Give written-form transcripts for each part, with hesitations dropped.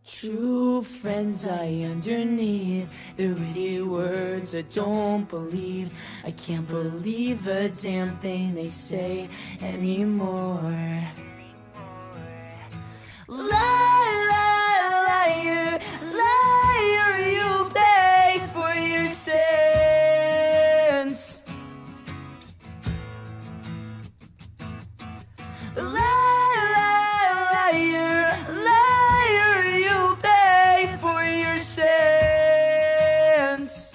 True friends I underneath the witty words I don't believe. I can't believe a damn thing they say anymore. Liar, liar, you pay for your sins. Liar, liar, you pay for your sins.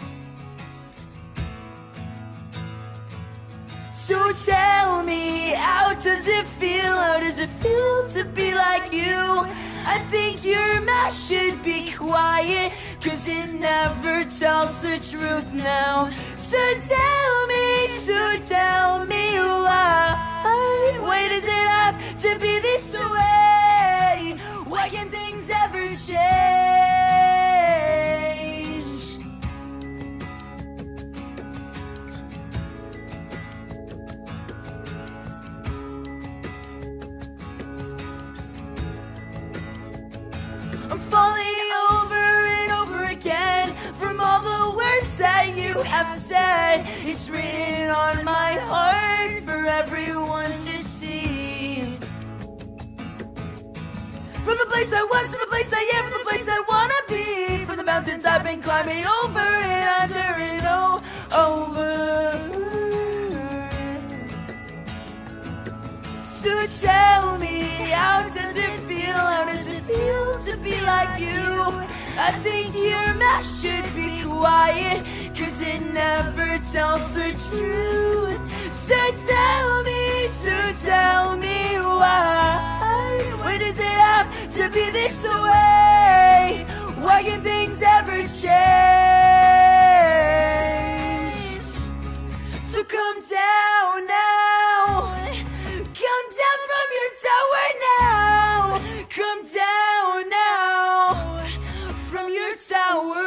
So tell me, how does it feel? How does it feel to be like you? I think your mouth should be quiet, 'cause it never tells the truth now. So tell me why? Why does it have to be this way? Why can't things ever change? I'm falling over and over again from all the words that you have said. It's written on my heart for everyone to see. From the place I was to the place I am, from the place I wanna be, from the mountains I've been climbing over and under and over. So tell me, how does it feel? How does it feel to be like you? I think your mouth should be quiet, 'cause it never tells the truth. So tell me why? Why does it have to be this way? Why can things ever change? So come down now. Come down from your tower now. Come down now from your tower